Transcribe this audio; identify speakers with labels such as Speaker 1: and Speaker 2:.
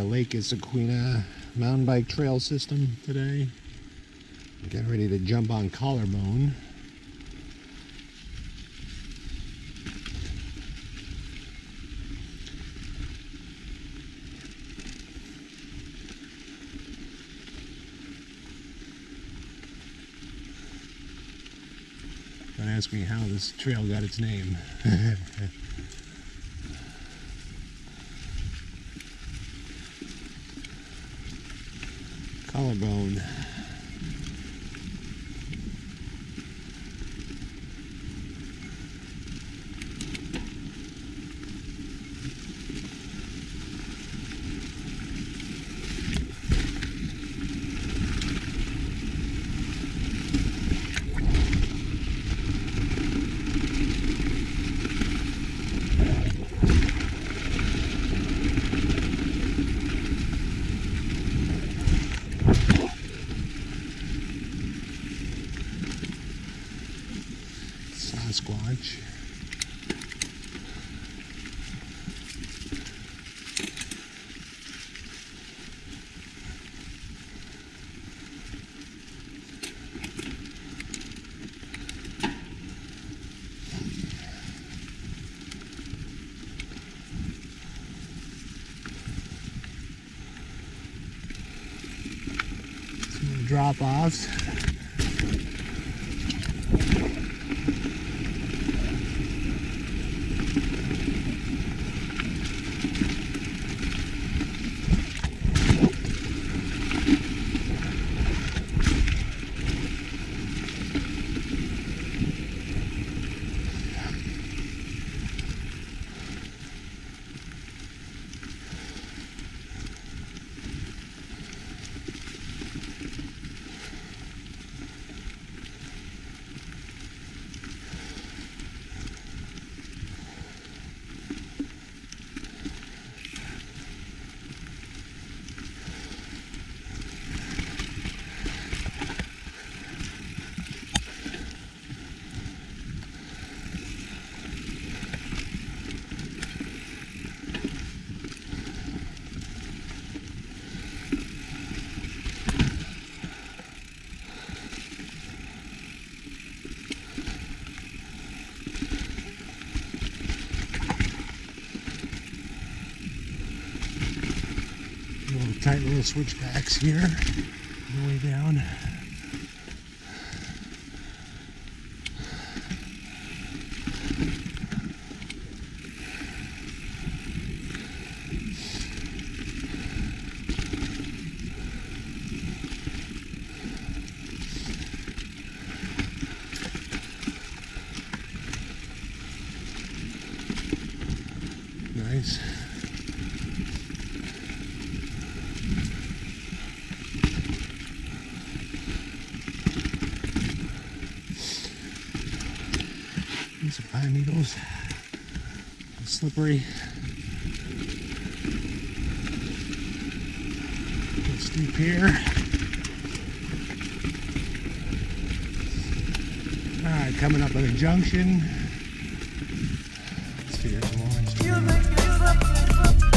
Speaker 1: Lake Issaqueena mountain bike trail system today. Getting ready to jump on Collarbone. Don't ask me how this trail got its name. Collarbone. Squatch. Some drop-offs. Tight little switchbacks here on the way down. Nice. Some pine needles, slippery, a little steep here. Alright, coming up at a junction. Let's figure it out.